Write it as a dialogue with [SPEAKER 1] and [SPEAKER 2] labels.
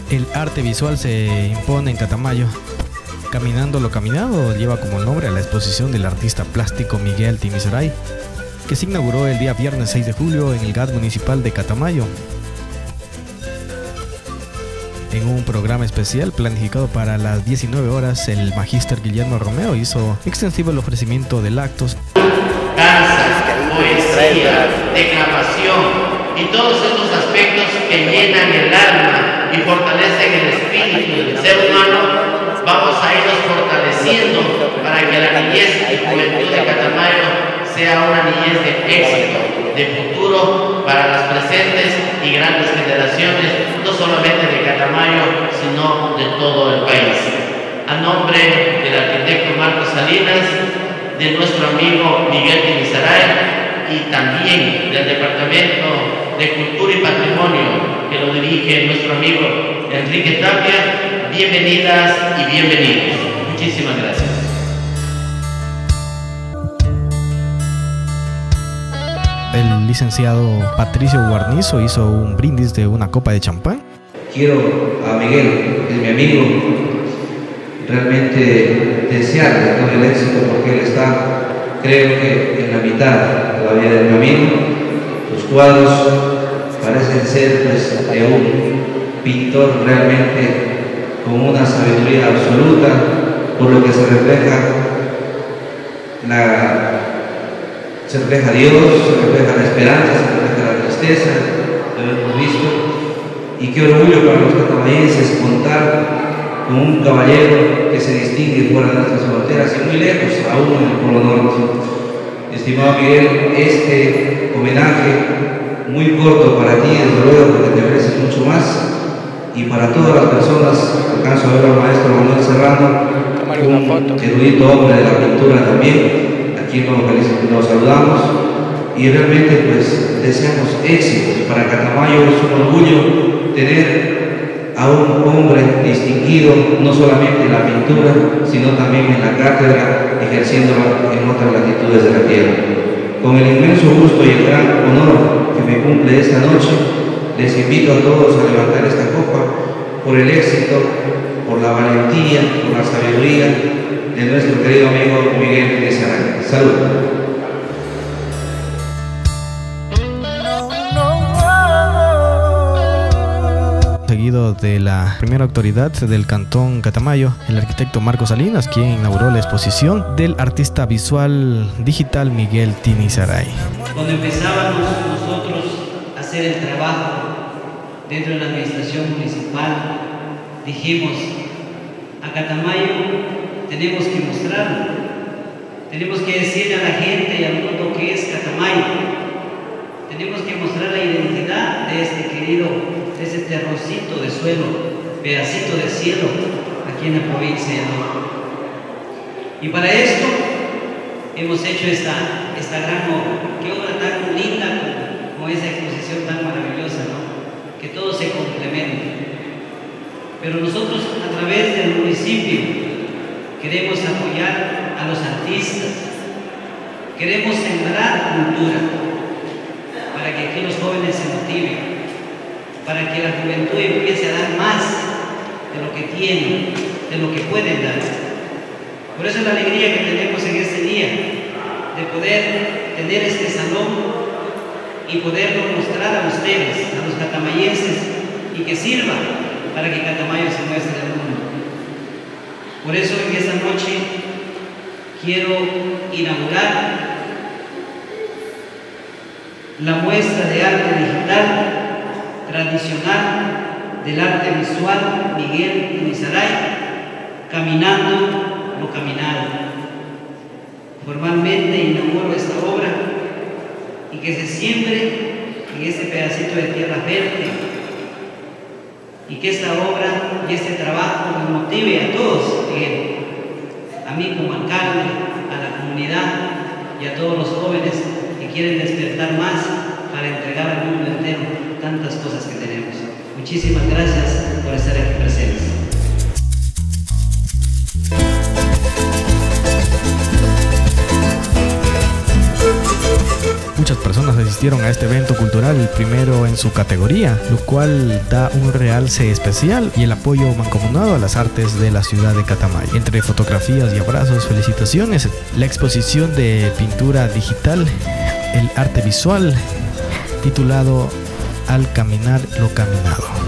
[SPEAKER 1] El arte visual se impone en Catamayo. Caminando lo caminado lleva como nombre a la exposición del artista plástico Miguel Timisaray, que se inauguró el día viernes 6 de julio en el GAT municipal de Catamayo. En un programa especial planificado para las 19 horas, el magíster Guillermo Romeo hizo extensivo el ofrecimiento del acto.
[SPEAKER 2] Danza, poesía, declamación y todos estos aspectos que llenan el alma y fortalecen el espíritu del ser humano, vamos a irlos fortaleciendo para que la niñez y juventud de Catamayo sea una niñez de éxito, de futuro para las presentes y grandes generaciones, no solamente de Catamayo, sino de todo el país. A nombre del arquitecto Marcos Salinas, de nuestro amigo Miguel Timisaray y también del Departamento de Cultura y Patrimonio, que lo dirige nuestro amigo Enrique Tapia, bienvenidas y bienvenidos. Muchísimas gracias.
[SPEAKER 1] El licenciado Patricio Guarnizo hizo un brindis de una copa de champán.
[SPEAKER 3] Quiero a Miguel, que es mi amigo, realmente desearle todo el éxito, porque él está, creo que en la mitad todavía del camino. Los cuadros parecen ser pues de un pintor realmente con una sabiduría absoluta, por lo que se refleja Dios, se refleja la esperanza, se refleja la tristeza, lo hemos visto. Y qué orgullo para los catamayenses contar con un caballero que se distingue fuera de nuestras fronteras y muy lejos, aún en el Polo Norte. Estimado Miguel, este homenaje muy corto para ti, desde luego, porque te mereces mucho más, y para todas las personas. Alcanzo a ver al maestro Manuel Serrano, un erudito hombre de la pintura también, aquí nos saludamos, y realmente pues deseamos éxitos. Para Catamayo es un orgullo tener a un hombre distinguido, no solamente en la pintura, sino también en la cátedra, ejerciéndolo en otras latitudes de la tierra. Con el inmenso gusto y el gran honor que me cumple esta noche, les invito a todos a levantar esta copa por el éxito, por la valentía, por la sabiduría de nuestro querido amigo Miguel Timisaray. Salud.
[SPEAKER 1] Seguido de la primera autoridad del Cantón Catamayo, el arquitecto Marcos Salinas, quien inauguró la exposición del artista visual digital Miguel Timisaray.
[SPEAKER 4] Cuando empezábamos nosotros a hacer el trabajo dentro de la administración municipal, dijimos: a Catamayo tenemos que mostrarlo, tenemos que decirle a la gente y al mundo que es Catamayo, tenemos que mostrar la identidad de este querido, de ese terrocito de suelo, pedacito de cielo aquí en la provincia de Loja. Y para esto hemos hecho esta gran obra. Qué obra tan linda, con esa exposición tan maravillosa, ¿no? Que todo se complementa. Pero nosotros, a través del municipio, queremos apoyar a los artistas, queremos sembrar cultura, para que aquí los jóvenes se motiven, para que la juventud empiece a dar más de lo que tienen, de lo que pueden dar. Por eso es la alegría que tenemos en este día, de poder tener este salón y poderlo mostrar a ustedes, a los catamayenses, y que sirva para que Catamayo se muestre al mundo. Por eso en esta noche quiero inaugurar la muestra de arte digital tradicional del arte visual Miguel Timisaray, Caminando lo caminado. Formalmente inauguro esta obra y que se siembre en este pedacito de tierra verde, y que esta obra y este trabajo nos motive a todos, a mí como alcalde, a la comunidad y a todos los jóvenes que quieren despertar más para entregar al mundo entero tantas cosas que tenemos. Muchísimas gracias por estar aquí presentes.
[SPEAKER 1] Muchas personas personas asistieron a este evento cultural, el primero en su categoría, lo cual da un realce especial y el apoyo mancomunado a las artes de la ciudad de Catamayo. Entre fotografías y abrazos, felicitaciones, la exposición de pintura digital, el arte visual, titulado Al caminar lo caminado.